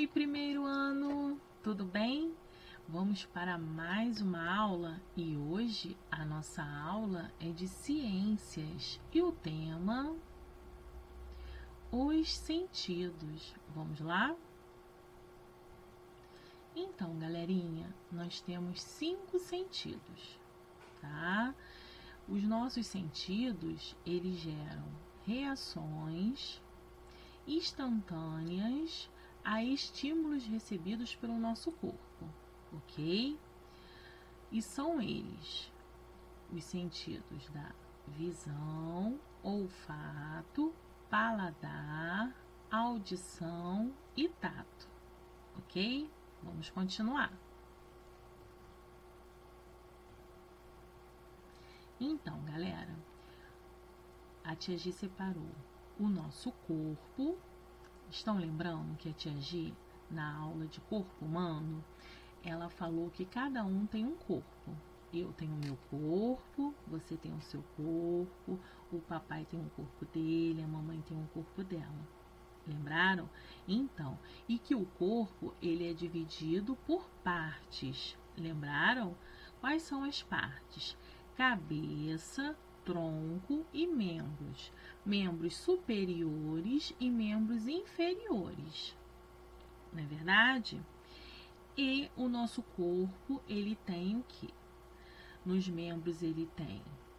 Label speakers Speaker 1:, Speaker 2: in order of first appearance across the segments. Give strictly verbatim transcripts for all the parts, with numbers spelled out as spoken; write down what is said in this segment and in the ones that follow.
Speaker 1: Oi, primeiro ano, tudo bem? Vamos para mais uma aula e hoje a nossa aula é de ciências e o tema os sentidos. Vamos lá? Então, galerinha, nós temos cinco sentidos, tá? Os nossos sentidos, eles geram reações instantâneas a estímulos recebidos pelo nosso corpo, ok? E são eles os sentidos da visão, olfato, paladar, audição e tato, ok? Vamos continuar. Então, galera, a tia Gi separou o nosso corpo. Estão lembrando que a tia Gi, na aula de corpo humano, ela falou que cada um tem um corpo. Eu tenho o meu corpo, você tem o seu corpo, o papai tem um corpo dele, a mamãe tem um corpo dela. Lembraram? Então, e que o corpo, ele é dividido por partes. Lembraram? Quais são as partes? Cabeça, tronco e membros. Membros superiores e membros inferiores. Não é verdade? E o nosso corpo, ele tem o quê? Nos membros ele tem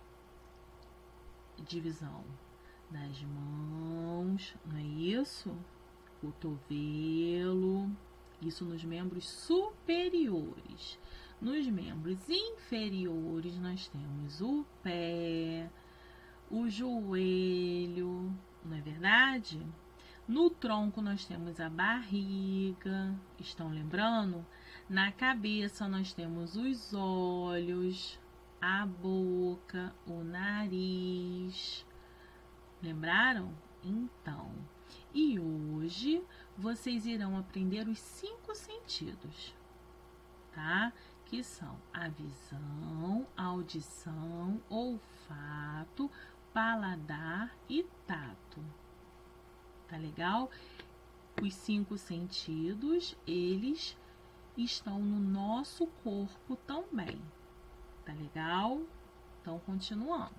Speaker 1: divisão das mãos, não é isso? Cotovelo, isso nos membros superiores. Nos membros inferiores nós temos o pé, o joelho, não é verdade? No tronco nós temos a barriga, estão lembrando? Na cabeça nós temos os olhos, a boca, o nariz. Lembraram? Então, e hoje vocês irão aprender os cinco sentidos, tá? Que são a visão, a audição, olfato, paladar e tato. Tá legal? Os cinco sentidos, eles estão no nosso corpo também. Tá legal? Então, continuando.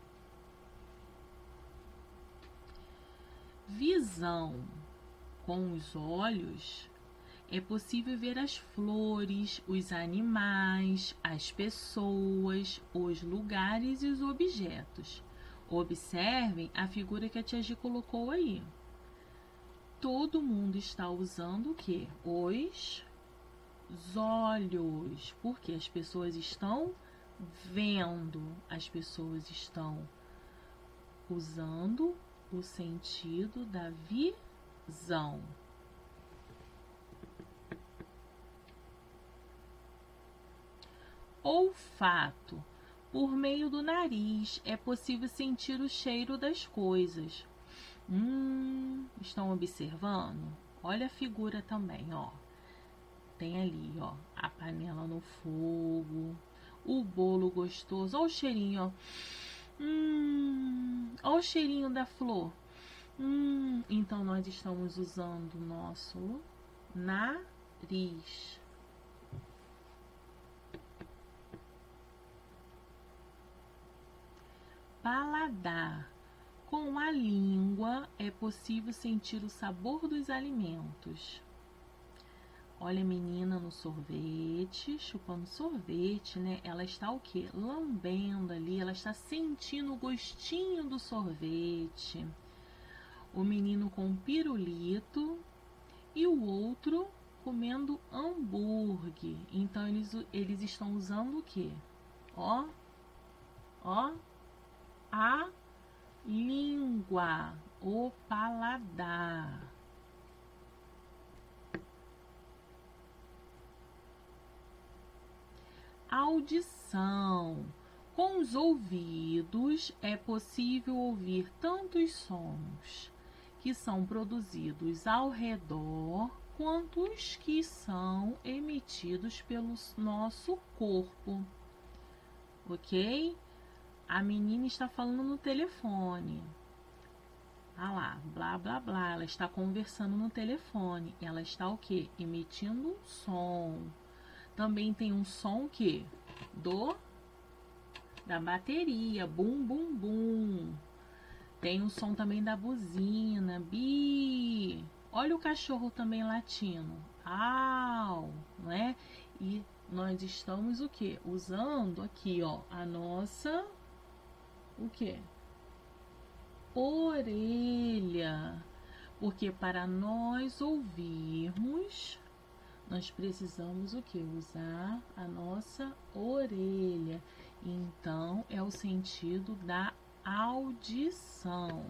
Speaker 1: Visão. Com os olhos, é possível ver as flores, os animais, as pessoas, os lugares e os objetos. Observem a figura que a tia Gi colocou aí. Todo mundo está usando o quê? Os olhos, porque as pessoas estão vendo, as pessoas estão usando o sentido da visão. Olfato. Por meio do nariz é possível sentir o cheiro das coisas. Hum, estão observando? Olha a figura também, ó. Tem ali, ó, a panela no fogo, o bolo gostoso. Olha o cheirinho, ó. Hum, olha o cheirinho da flor. Hum, então nós estamos usando o nosso nariz. Paladar. Com a língua é possível sentir o sabor dos alimentos. Olha a menina no sorvete, chupando sorvete, né? Ela está o quê? Lambendo ali, ela está sentindo o gostinho do sorvete. O menino com pirulito e o outro comendo hambúrguer. Então, eles, eles estão usando o quê? Ó, ó, a língua, o paladar. Audição. Com os ouvidos é possível ouvir tantos sons que são produzidos ao redor quanto os que são emitidos pelo nosso corpo. Ok? A menina está falando no telefone. Ah lá, blá, blá, blá. Ela está conversando no telefone. Ela está o quê? Emitindo um som. Também tem um som o quê? Do, da bateria. Bum, bum, bum. Tem um som também da buzina. Bi. Olha o cachorro também latindo. Au, não é? E nós estamos o quê? Usando aqui, ó, a nossa, o quê? Orelha. Porque para nós ouvirmos, nós precisamos o quê? Usar a nossa orelha. Então, é o sentido da audição.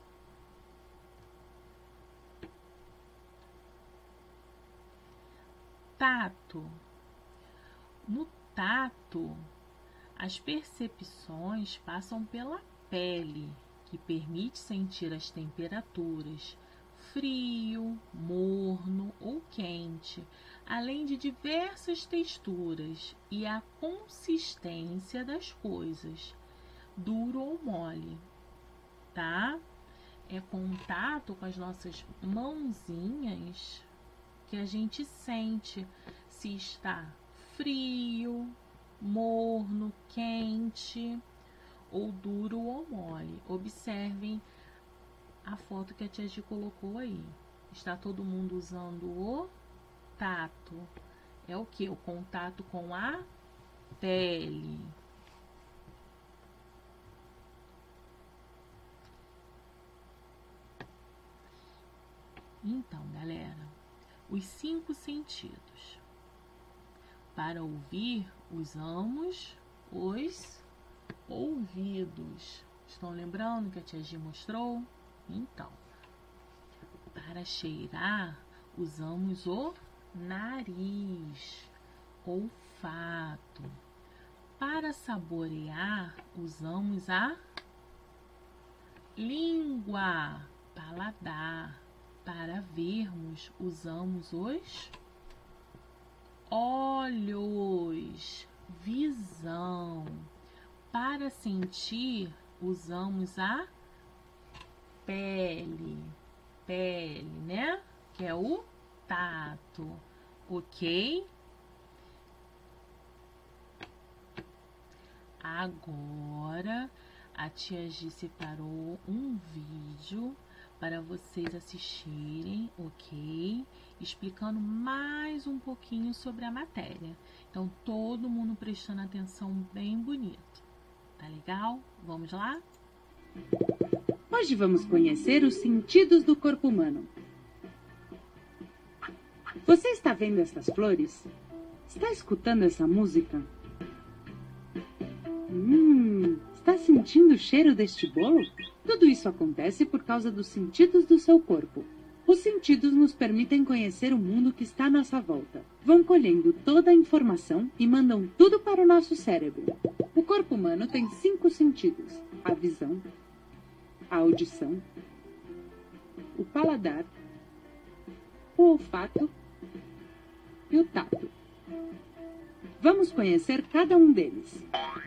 Speaker 1: Tato. No tato, as percepções passam pela pele, que permite sentir as temperaturas frio, morno ou quente, além de diversas texturas e a consistência das coisas, duro ou mole, tá? É contato com as nossas mãozinhas que a gente sente se está frio, morno, quente ou duro ou mole. Observem a foto que a tia Gi colocou aí. Está todo mundo usando o tato. É o que? O contato com a pele. Então, galera, os cinco sentidos. Para ouvir, usamos os ouvidos. Estão lembrando que a tia Gi mostrou? Então, para cheirar, usamos o nariz, olfato. Para saborear, usamos a língua, paladar. Para vermos, usamos os olhos, visão. Para sentir, usamos a pele, pele, né? Que é o tato, ok? Agora, a tia Gi separou um vídeo para vocês assistirem, ok? Explicando mais um pouquinho sobre a matéria. Então, todo mundo prestando atenção bem bonito. Tá legal? Vamos lá?
Speaker 2: Hoje vamos conhecer os sentidos do corpo humano. Você está vendo essas flores? Está escutando essa música? Hum, está sentindo o cheiro deste bolo? Tudo isso acontece por causa dos sentidos do seu corpo. Os sentidos nos permitem conhecer o mundo que está à nossa volta. Vão colhendo toda a informação e mandam tudo para o nosso cérebro. O corpo humano tem cinco sentidos: a visão, a audição, o paladar, o olfato e o tato. Vamos conhecer cada um deles.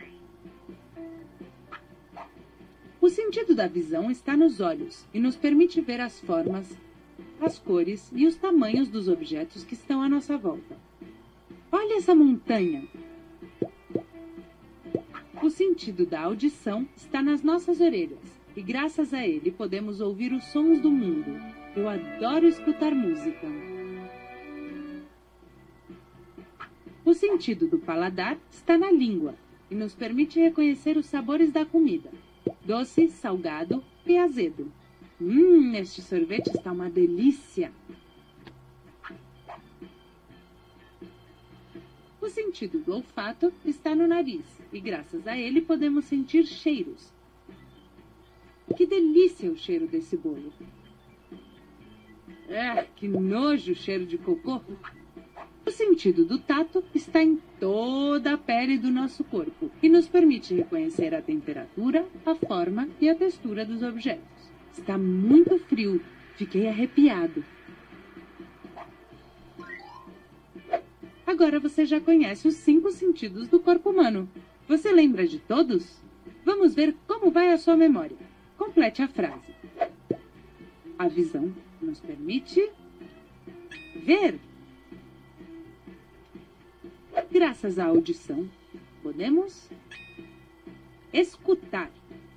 Speaker 2: O sentido da visão está nos olhos e nos permite ver as formas, as cores e os tamanhos dos objetos que estão à nossa volta. Olha essa montanha! O sentido da audição está nas nossas orelhas e graças a ele podemos ouvir os sons do mundo. Eu adoro escutar música. O sentido do paladar está na língua e nos permite reconhecer os sabores da comida: doce, salgado e azedo. Hum, este sorvete está uma delícia! O sentido do olfato está no nariz e graças a ele podemos sentir cheiros. Que delícia o cheiro desse bolo! Ah, que nojo o cheiro de cocô! O sentido do tato está em toda a pele do nosso corpo e nos permite reconhecer a temperatura, a forma e a textura dos objetos. Está muito frio, fiquei arrepiado. Agora você já conhece os cinco sentidos do corpo humano. Você lembra de todos? Vamos ver como vai a sua memória. Complete a frase. A visão nos permite ver. Graças à audição, podemos escutar.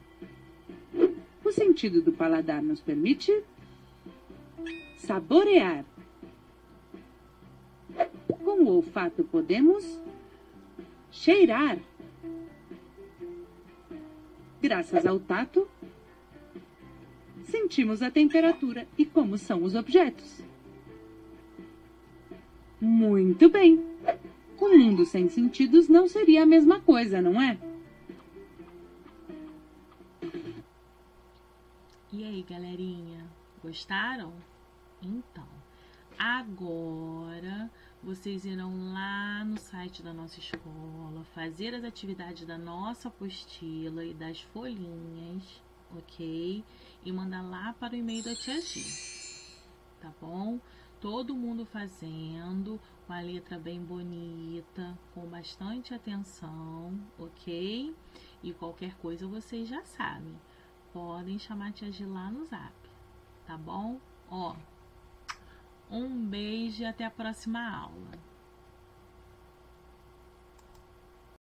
Speaker 2: O sentido do paladar nos permite saborear. Com o olfato podemos cheirar. Graças ao tato, sentimos a temperatura e como são os objetos. Muito bem! O mundo sem sentidos não seria a mesma coisa, não é?
Speaker 1: E aí, galerinha? Gostaram? Então, agora vocês irão lá no site da nossa escola, fazer as atividades da nossa apostila e das folhinhas, ok? E mandar lá para o e-mail da Tia Gi, tá bom? Todo mundo fazendo, com a letra bem bonita, com bastante atenção, ok? E qualquer coisa vocês já sabem, podem chamar a Tia Gi lá no Zap, tá bom? Ó, um beijo e até a próxima aula.